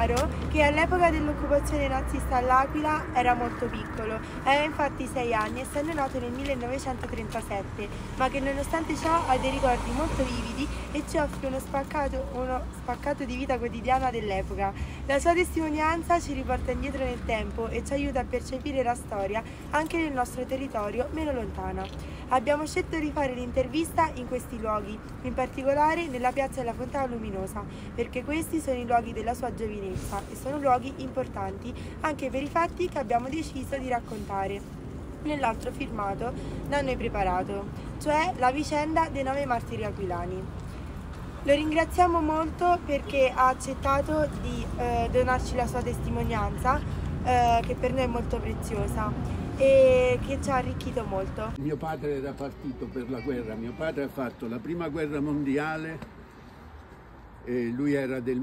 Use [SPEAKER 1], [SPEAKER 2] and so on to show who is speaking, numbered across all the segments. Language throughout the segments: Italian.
[SPEAKER 1] Gennaro, che all'epoca dell'occupazione nazista all'Aquila era molto piccolo, aveva infatti 6 anni essendo nato nel 1937, ma che nonostante ciò ha dei ricordi molto vividi e ci offre uno spaccato di vita quotidiana dell'epoca. La sua testimonianza ci riporta indietro nel tempo e ci aiuta a percepire la storia anche nel nostro territorio meno lontana. Abbiamo scelto di fare l'intervista in questi luoghi, in particolare nella piazza della Fontana Luminosa, perché questi sono i luoghi della sua giovinezza e sono luoghi importanti anche per i fatti che abbiamo deciso di raccontare nell'altro firmato da noi preparato, cioè la vicenda dei 9 martiri aquilani. Lo ringraziamo molto perché ha accettato di donarci la sua testimonianza, che per noi è molto preziosa e che ci ha arricchito molto.
[SPEAKER 2] Mio padre era partito per la guerra, mio padre ha fatto la prima guerra mondiale, lui era del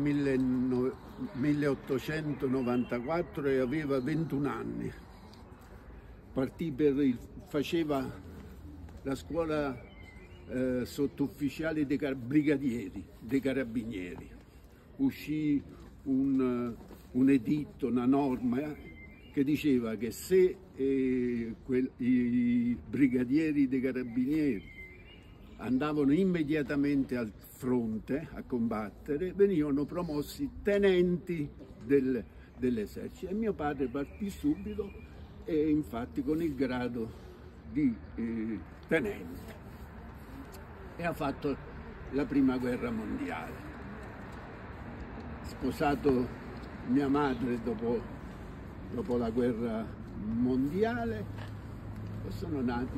[SPEAKER 2] 1894 e aveva 21 anni. Partì faceva la scuola sottufficiali dei brigadieri, dei carabinieri. Uscì un editto, una norma che diceva che se i brigadieri dei carabinieri andavano immediatamente al fronte a combattere, venivano promossi tenenti dell'esercito. E mio padre partì subito e infatti con il grado di tenente e ha fatto la prima guerra mondiale. Sposato mia madre dopo la guerra mondiale sono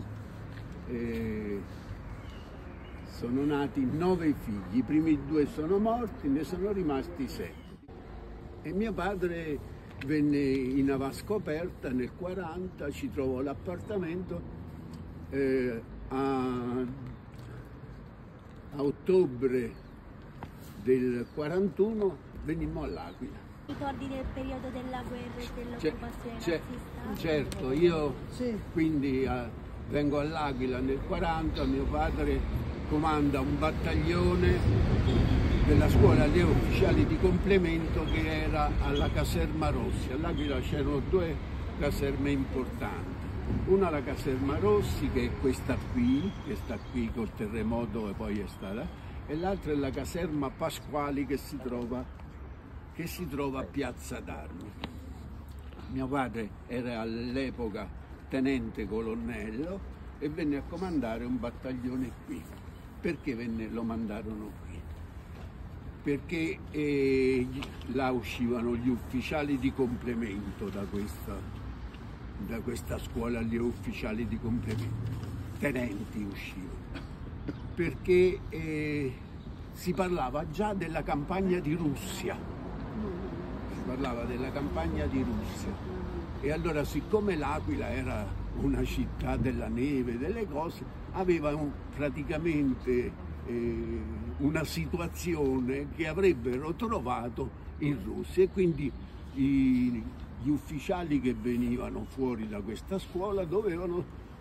[SPEAKER 2] nati 9 figli, i primi 2 sono morti, ne sono rimasti 7. E mio padre venne in avascoperta nel 40, ci trovò l'appartamento, a ottobre del 41 venimmo all'Aquila.
[SPEAKER 3] Ricordi del periodo della guerra e dell'occupazione nazista?
[SPEAKER 2] Certo, io quindi vengo all'Aquila nel 40, mio padre comanda un battaglione della scuola allievi ufficiali di complemento che era alla caserma Rossi. All'Aquila c'erano 2 caserme importanti. Una la caserma Rossi, che è questa qui, che sta qui col terremoto e poi è stata, e l'altra è la caserma Pasquali che si trova a Piazza d'Armi. Mio padre era all'epoca tenente colonnello e venne a comandare un battaglione qui. Perché lo mandarono qui? Perché là uscivano gli ufficiali di complemento da questa scuola, gli ufficiali di complemento, tenenti uscivano. Perché si parlava già della campagna di Russia. E allora, siccome l'Aquila era una città della neve, delle cose, aveva praticamente una situazione che avrebbero trovato in Russia, e quindi gli ufficiali che venivano fuori da questa scuola dovevano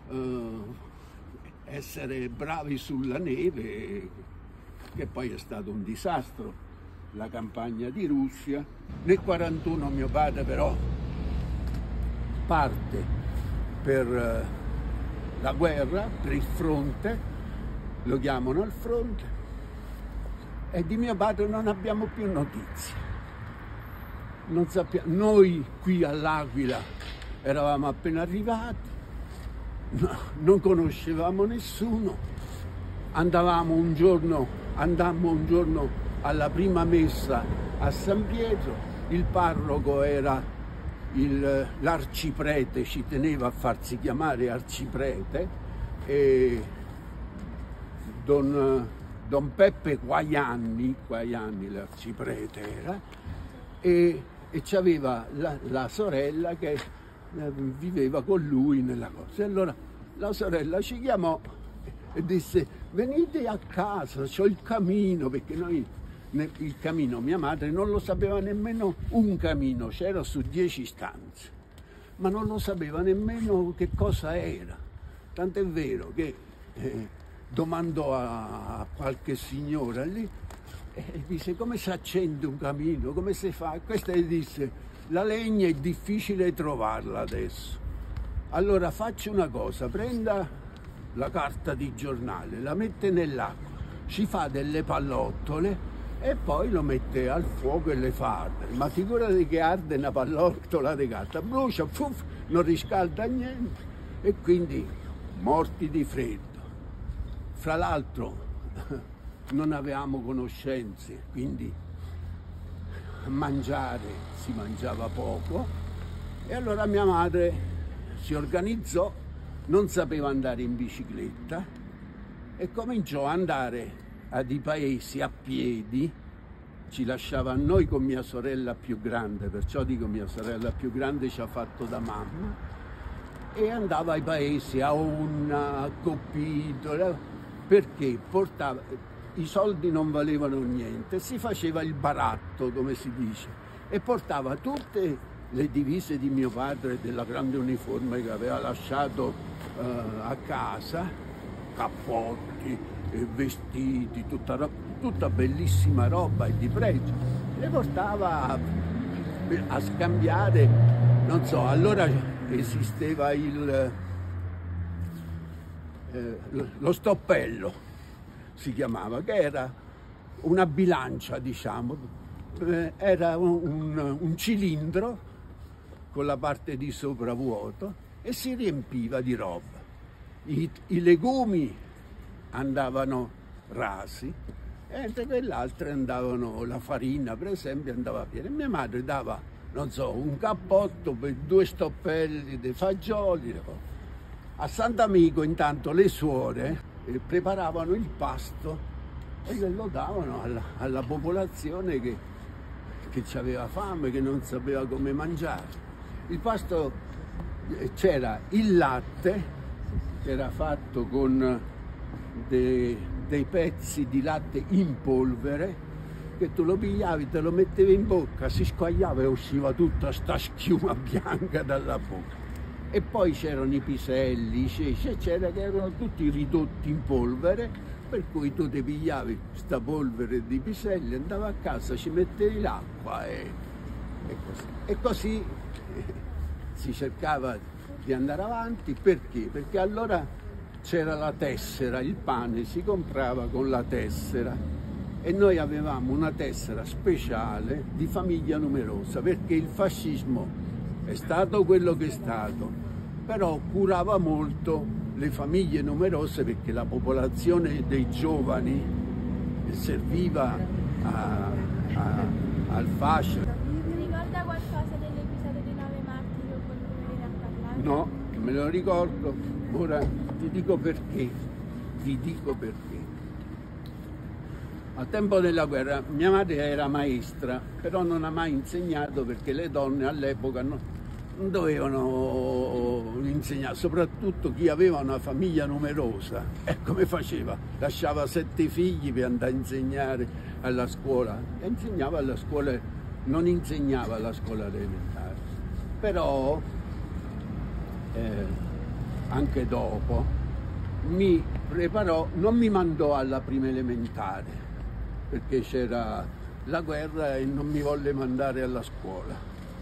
[SPEAKER 2] essere bravi sulla neve, che poi è stato un disastro, la campagna di Russia. Nel 41 mio padre però parte per la guerra, per il fronte, lo chiamano al fronte, e di mio padre non abbiamo più notizie. Non sappiamo, noi qui all'Aquila eravamo appena arrivati, non conoscevamo nessuno, andammo un giorno alla prima messa a San Pietro, il parroco era l'arciprete, ci teneva a farsi chiamare arciprete, e Don Peppe Quaianni l'arciprete era, e c'aveva la sorella che viveva con lui nella cosa. E allora la sorella ci chiamò e disse: venite a casa, c'ho il camino, perché noi il camino, mia madre non lo sapeva nemmeno, un camino c'era su 10 stanze, ma non lo sapeva nemmeno che cosa era. Tant'è vero che domandò a qualche signora lì E disse: come si accende un camino, come si fa? Questa gli disse: la legna è difficile trovarla adesso, allora faccia una cosa, prenda la carta di giornale, la mette nell'acqua, ci fa delle pallottole e poi lo mette al fuoco e le fa ardere. Ma figurati che arde una pallottola di carta, brucia, puff, non riscalda niente, e quindi morti di freddo. Fra l'altro non avevamo conoscenze, quindi mangiare si mangiava poco, e allora mia madre si organizzò, non sapeva andare in bicicletta e cominciò ad andare a dei paesi a piedi, ci lasciava a noi con mia sorella più grande, perciò dico mia sorella più grande ci ha fatto da mamma, e andava ai paesi, a Onna, a Coppito, perché portava, i soldi non valevano niente, si faceva il baratto, come si dice, e portava tutte le divise di mio padre, della grande uniforme che aveva lasciato a casa, cappotti, vestiti, tutta bellissima roba e di pregio, le portava a scambiare, non so, allora esisteva lo stoppello, si chiamava, che era una bilancia, diciamo, era un cilindro con la parte di sopra vuoto e si riempiva di roba. I legumi andavano rasi, mentre quell'altra andavano, la farina per esempio andava piena. Mia madre dava, non so, un cappotto per 2 stoppelli di fagioli. A Sant'Amico intanto le suore preparavano il pasto e lo davano alla popolazione che aveva fame, che non sapeva come mangiare. Il pasto, c'era il latte, che era fatto con dei pezzi di latte in polvere, che tu lo pigliavi, te lo mettevi in bocca, si squagliava e usciva tutta sta schiuma bianca dalla bocca. E poi c'erano i piselli, i ceci, eccetera, che erano tutti ridotti in polvere, per cui tu ti pigliavi sta polvere di piselli, andavi a casa, ci mettevi l'acqua e così. E così si cercava di andare avanti. Perché? Perché allora c'era la tessera, il pane si comprava con la tessera e noi avevamo una tessera speciale di famiglia numerosa, perché il fascismo è stato quello che è stato, però curava molto le famiglie numerose, perché la popolazione dei giovani serviva al fascio.
[SPEAKER 3] Ti ricorda qualcosa dell'episodio dei 9 martiri o quello che viene a parlare?
[SPEAKER 2] No, me lo ricordo, ora ti dico perché. Al tempo della guerra mia madre era maestra, però non ha mai insegnato, perché le donne all'epoca non dovevano insegnare, soprattutto chi aveva una famiglia numerosa. E come faceva? Lasciava 7 figli per andare a insegnare alla scuola, e insegnava alla scuola, non insegnava alla scuola elementare. Però anche dopo mi preparò, non mi mandò alla prima elementare, perché c'era la guerra e non mi volle mandare alla scuola.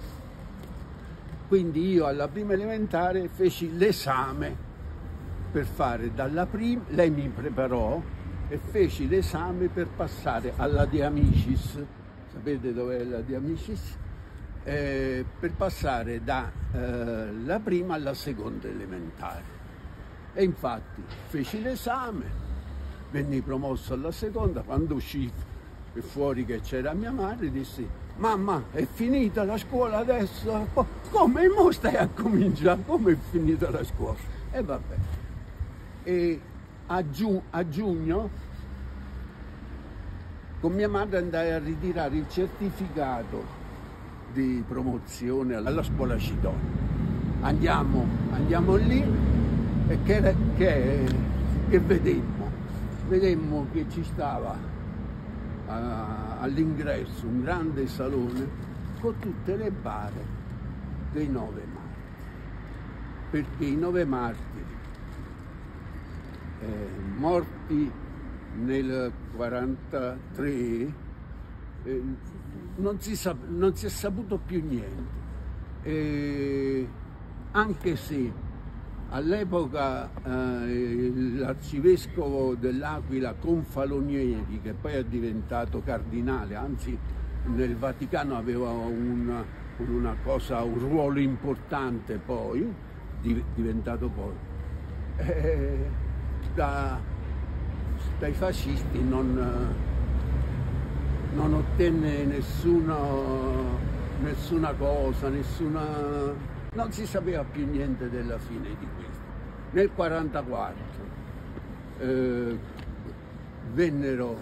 [SPEAKER 2] Quindi io alla prima elementare feci l'esame per fare dalla prima, lei mi preparò e feci l'esame per passare alla De Amicis. Sapete dov'è la De Amicis? Per passare dalla prima alla seconda elementare. E infatti feci l'esame, venni promosso alla seconda. Quando uscì fuori che c'era mia madre, dissi: mamma, è finita la scuola adesso? Come? Mo stai a cominciare? Come è finita la scuola? E vabbè. E a giugno con mia madre andai a ritirare il certificato di promozione alla scuola Cidonia. Andiamo lì e che vedemmo che ci stava all'ingresso un grande salone con tutte le bare dei 9 martiri, perché i 9 martiri morti nel 1943 non si è saputo più niente. Anche se all'epoca l'arcivescovo dell'Aquila Confalonieri, che poi è diventato cardinale, anzi nel Vaticano aveva un ruolo importante, poi diventato poi, dai fascisti non ottenne nessuna cosa, non si sapeva più niente della fine di questo. Nel 1944 vennero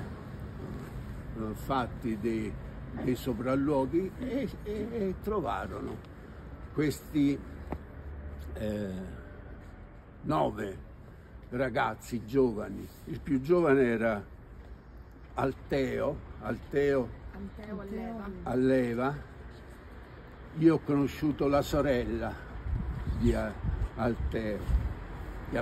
[SPEAKER 2] fatti dei sopralluoghi e trovarono questi 9 ragazzi giovani. Il più giovane era Alteo Alleva. Io ho conosciuto la sorella di Alteo, che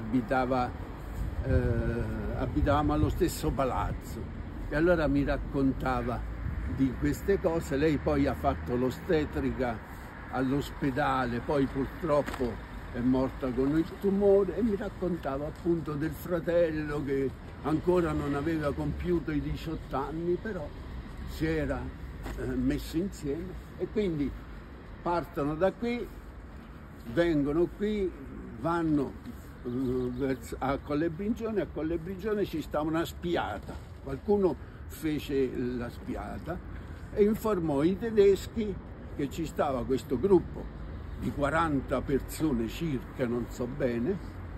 [SPEAKER 2] abitavamo allo stesso palazzo, e allora mi raccontava di queste cose. Lei poi ha fatto l'ostetrica all'ospedale, poi purtroppo è morta con il tumore, e mi raccontava appunto del fratello che ancora non aveva compiuto i 18 anni, però si era messo insieme, e quindi partono da qui, vengono qui, vanno a Collebrigione. A Collebrigione ci sta una spiata, qualcuno fece la spiata e informò i tedeschi che ci stava questo gruppo di 40 persone circa, non so bene,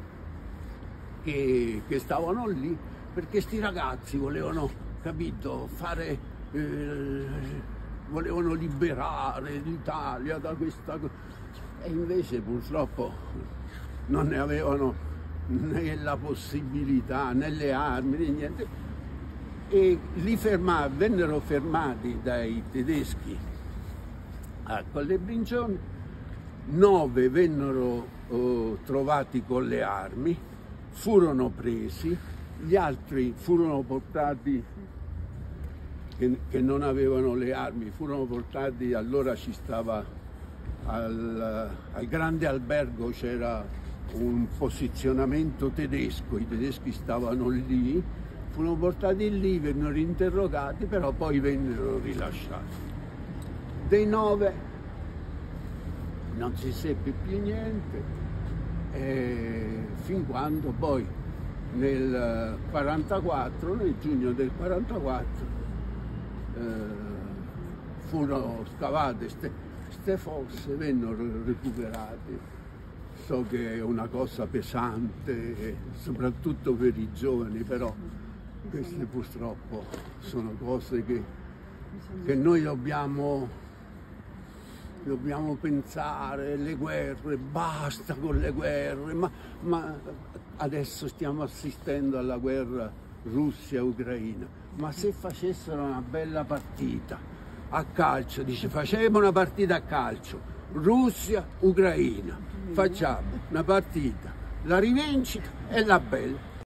[SPEAKER 2] che stavano lì perché sti ragazzi volevano, capito, volevano liberare l'Italia da questa cosa, e invece purtroppo non ne avevano né la possibilità né le armi né niente, e vennero fermati dai tedeschi a Collebrigione. 9 vennero trovati con le armi, furono presi, gli altri furono portati, che non avevano le armi, furono portati. Allora ci stava al grande albergo, c'era un posizionamento tedesco, i tedeschi stavano lì, furono portati lì, vennero interrogati, però poi vennero rilasciati. Dei 9 non si seppe più niente, fin quando poi nel 44, nel giugno del 44, furono scavate queste fosse, vennero recuperati. So che è una cosa pesante, soprattutto per i giovani, però queste purtroppo sono cose che noi dobbiamo pensare. Le guerre, basta con le guerre, ma adesso stiamo assistendo alla guerra Russia-Ucraina, ma se facessero una bella partita a calcio, dice facciamo una partita a calcio, Russia-Ucraina, facciamo una partita, la rivincita e la bella,